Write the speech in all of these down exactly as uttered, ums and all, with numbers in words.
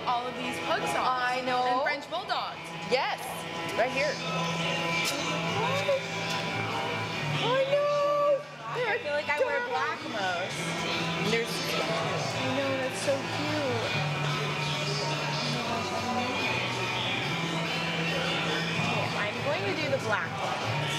all of these pug songs. I know. And French bulldogs. Yes, right here. I know. I feel like I wear black most. There's, I know, that's so cute. Okay, I'm going to do the black one.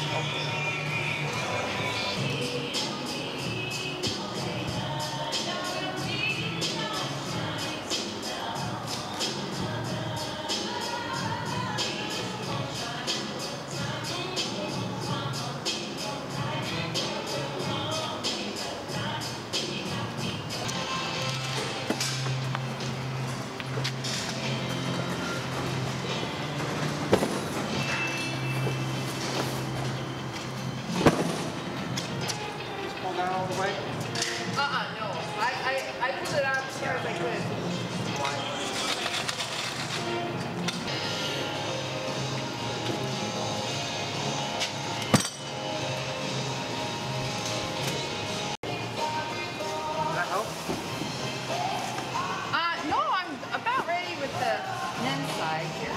All the way? Uh-uh, no. I, I, I pulled it out as far as I could. Does that help? Uh, no, I'm about ready with the men's side here.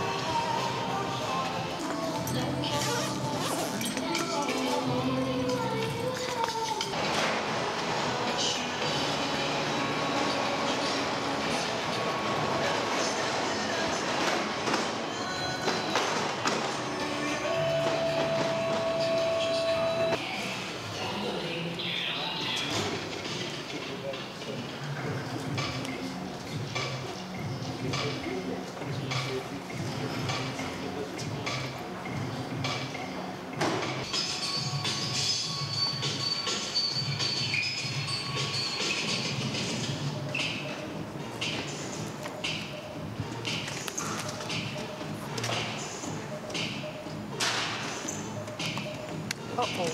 Uh-oh.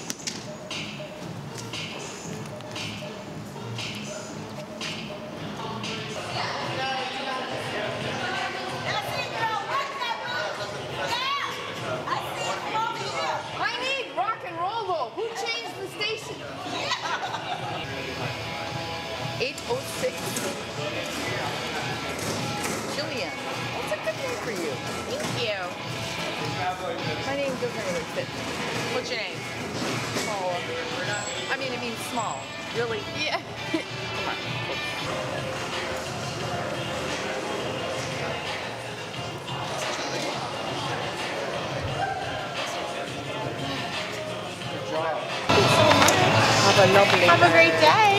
I need rock and roll though. Who changed the station? eight oh six. Jillian. That's a good name for you. Thank you. My name doesn't really fit. What's your name? Small. I mean, I mean small. Really? Yeah. Come on. Good job. Have a lovely Have a great day.